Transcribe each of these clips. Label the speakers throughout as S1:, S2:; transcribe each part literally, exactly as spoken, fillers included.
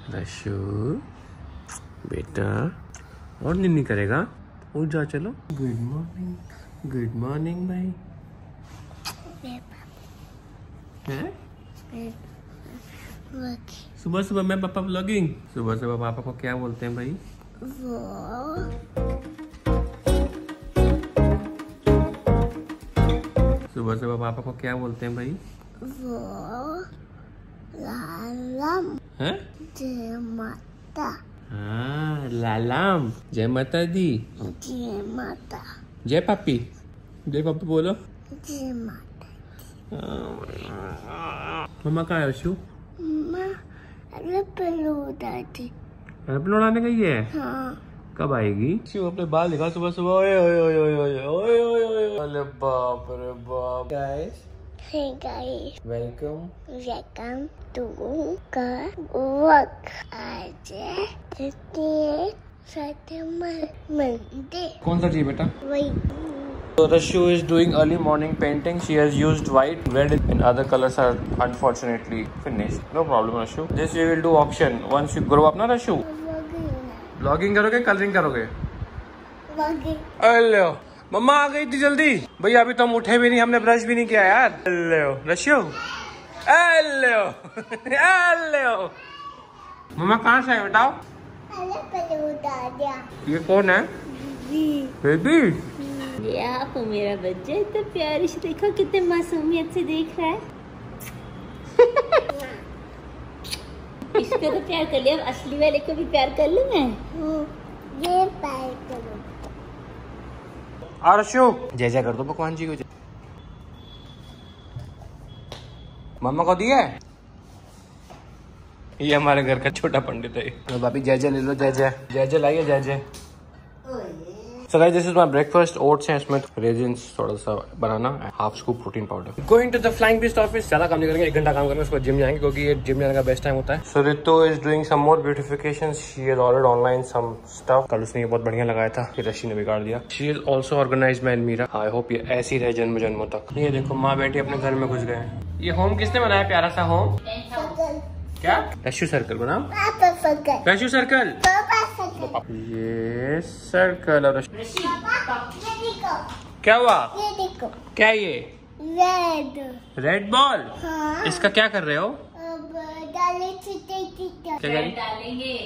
S1: रशु बेटा और निन्नी करेगा। उठ जा चलो। गुड मॉर्निंग गुड मॉर्निंग भाई। सुबह सुबह मैं पापा व्लॉगिंग। सुबह सुबह पापा को क्या बोलते हैं भाई? सुबह सुबह पापा को क्या बोलते हैं भाई? वो लालम है? जय माता। हाँ लालम। जय माता दी। जय माता। जय पापी। जय पापी बोलो। जय माता। मम्मा कहाँ है अशु? मम्मा एरोप्लेन उड़ाती। एरोप्लेन उड़ाने गई है? हाँ। कब आएगी? शिव अपने बाल दिखा सुबह सुबह। ओए ओए ओए ओए ओए ओए ओए ओए अरे बाप रे बाप। Guys hey guys welcome welcome to work. आज मंडे। कौन सा चाहिए बेटा? वही। So Rashu is doing early morning painting. She has used white, red and other colors are unfortunately finished. No problem Rashu. This we will do auction once you grow up ना Rashu? Vlogging करोगे colouring करोगे? Vlogging. अल्ले मम्मा आ गई थी जल्दी। भैया अभी तो हम उठे भी नहीं, हमने ब्रश भी नहीं किया यार। अल्ले रशु अल्ले अल्ले मम्मा कहाँ से है बताओ? ये कौन है? बेबी।
S2: ये आपको मेरा बच्चा इतना प्यारी से देखो, कितने मासूमियत से देख रहा है। इसको तो प्यार कर लिया, अब असली वाले को भी प्यार कर लूं मैं। ये प्यार करो।
S1: अर्शु जय जय कर दो भगवान जी को। मम्मा को दिया है? ये हमारे घर का छोटा पंडित है। तो भाभी जय जय ले लो। जय जय जय जय लाइए जय जय। So guys, this is my breakfast. Oats हैं इसमें, रेजिन्स, थोड़ा सा banana, half scoop protein powder. Going to the flying beast office। ज्यादा काम नहीं करेंगे, एक घंटा काम करेंगे, उसको जिम जाएंगे क्योंकि ये जिम जाने का बेस्ट टाइम होता है। So Ritu is doing some more beautifications. She has ordered online some stuff। कल उसने ये बहुत बढ़िया लगाया था, फिर रशी ने बिगाड़ दिया। She is also organized by Almira। I hope ये ऐसी रहे जन्म जन्मों तक। ये देखो माँ बेटी अपने घर में घुस गए हैं। ये होम किसने बनाया प्यारा सा होम? क्या? रशु सर्कल बनाओ। रशु सर्कल। ये सर्कल और क्या हुआ? ये देखो। क्या ये? Red red ball. हाँ? इसका क्या कर रहे हो? डाले क्या डालेंगे?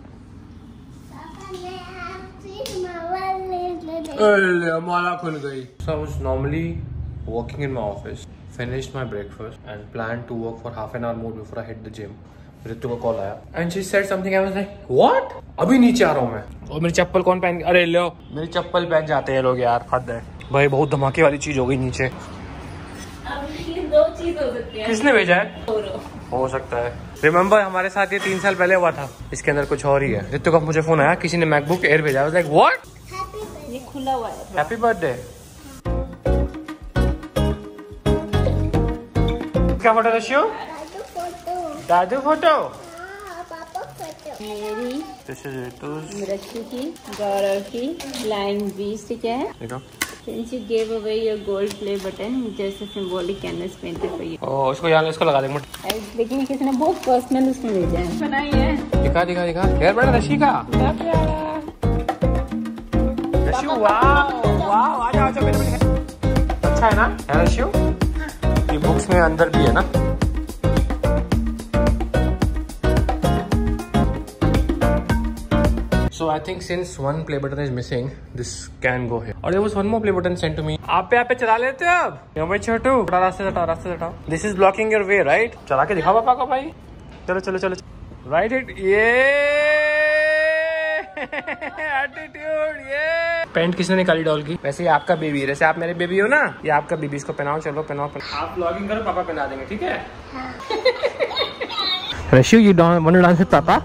S1: माला खुल गई। So I was normally working in my office, finished my breakfast and planned to work for half an hour more before I hit the gym. Ritu को कॉल आया and she said something. I was like what? अभी नीचे आ रहा हूँ मैं। और मेरी चप्पल कौन पहन? अरे लो मेरी चप्पल पहन जाते हैं लोग यार, हद है भाई। बहुत धमाके वाली चीज हो गई नीचे।
S2: दो चीज हो सकती है। किसने
S1: भेजा है? हो सकता है। रिमेम्बर हमारे साथ ये तीन साल पहले हुआ था। इसके अंदर कुछ और ही है। रितु का मुझे फोन आया, किसी ने मैकबुक एयर भेजा। I was like what?
S2: ये खुला हुआ है।
S1: Happy birthday. क्या फोटो रशियो? दादू फोटो।
S2: मेरी रशु की, गौरव की, फ्लाइंग बीस्ट क्या है? Since you gave away your gold play button, just a symbolic canvas painted for you.
S1: ओह इसको यहाँ इसको लगा देंगे।
S2: लेकिन किसी ने बहुत पर्सनल उसमें भेजा है। बनाई है। दिखा
S1: दिखा दिखा। यार बड़ा रशी का। रशु वाह वाह आजा आजा मेरे मेरे। अच्छा है ना? है रशु? ये बुक्स में अंदर भी है ना? So I think since one play button is missing, this can go here. और there was one more play button sent to me. आप पे आप पे चला लेते हो अब? यो भाई छोटू, थोड़ा रास्ते से हटाओ, रास्ते से हटाओ। This is blocking your way, right? चला के दिखाओ पापा को भाई। चलो चलो चलो। Right it, ये attitude, ये। पेंट किसने निकाली डॉल की? वैसे ये आपका बेबी है, जैसे आप मेरे बेबी हो ना, ये आपका बेबी। इसको पहनाओ, चलो पहनाओ पहनाओ। आप व्लॉगिंग करो, पापा पहना देंगे, ठीक है? रशु, you don't want to dance with पापा?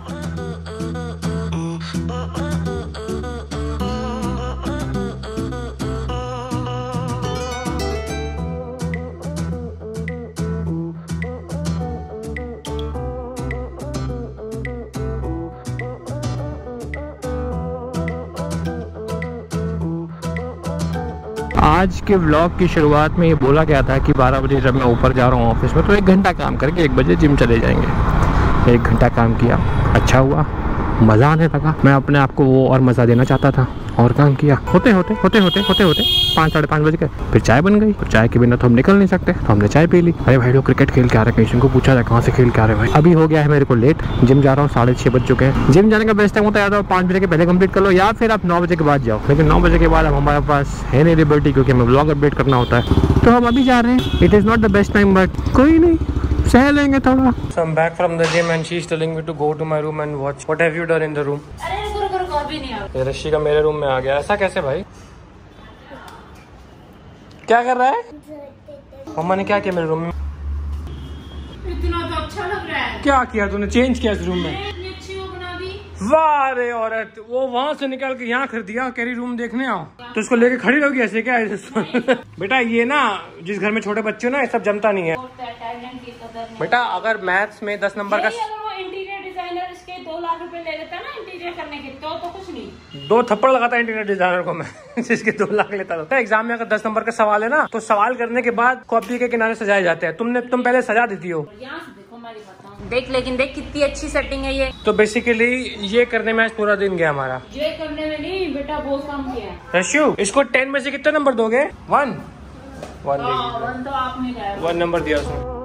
S1: आज के व्लॉग की शुरुआत में ये बोला गया था कि बारह बजे जब मैं ऊपर जा रहा हूँ ऑफिस में तो एक घंटा काम करके एक बजे जिम चले जाएंगे। एक घंटा काम किया, अच्छा हुआ, मज़ा आने लगा। मैं अपने आप को वो और मज़ा देना चाहता था और काम किया। होते होते होते होते होते होते पाँच साढ़े पाँच बज गए, फिर चाय बन गई। चाय के बिना तो हम निकल नहीं सकते, तो हमने चाय पी ली। अरे भाई लोग क्रिकेट खेल के आ रहे हैं, को पूछा था कहाँ से खेल के आ रहे हैं भाई। अभी हो गया है मेरे को लेट, जिम जा रहा हूँ, साढ़े छः बज चुके हैं। जिम जाने का बेस्ट टाइम होता है या तो पाँच बजे के पहले कंप्लीट कर लो या फिर आप नौ बजे के बाद जाओ, लेकिन नौ बजे के बाद अब हमारे पास है नहीं लिबर्टी, क्योंकि हमें व्लॉग अपडेट करना होता है। तो हम अभी जा रहे हैं। It is not the best time but कोई नहीं, सह लेंगे थोड़ा। So I'm back from the gym and she's telling me to go to my room and watch. What have you done in the room?
S2: अरे रुको रुको रुको, अभी नहीं आ।
S1: ये रश्मि का मेरे रूम में आ गया, ऐसा कैसे भाई? क्या कर रहा है? मम्मा ने क्या किया मेरे रूम में?
S2: इतना तो अच्छा लग रहा है।
S1: क्या किया तूने? चेंज किया इस रूम में?
S2: अच्छी वो बना दी।
S1: वाह रे औरत, वो वहाँ से निकल के यहाँ कर दिया, कह रही रूम देखने आओ, तो उसको लेके खड़ी रहोगी ऐसे क्या? बेटा ये ना, जिस घर में छोटे बच्चे हो ना, ये सब जमता नहीं है बेटा। अगर मैथ्स में दस नंबर का,
S2: इंटीरियर डिजाइनर इसके दो लाख रुपए ले लेता ना इंटीरियर करने के, तो तो कुछ नहीं।
S1: दो थप्पड़ लगाता इंटीरियर डिजाइनर को मैं जिसके दो लाख लेता था। एग्जाम में अगर दस नंबर का सवाल है ना, तो सवाल करने के बाद कॉपी के किनारे सजाए जाते हैं। तुमने तुम पहले सजा देती हो।
S2: देख, लेकिन देख कितनी अच्छी सेटिंग है ये।
S1: तो बेसिकली ये करने में आज पूरा दिन गया हमारा।
S2: ये करने में नहीं बेटा, बहुत काम किया है।
S1: रश्यू, इसको टेन में से कितने नंबर दोगे? वन वन
S2: वन तो आप नहीं,
S1: वन नंबर दिया उसने।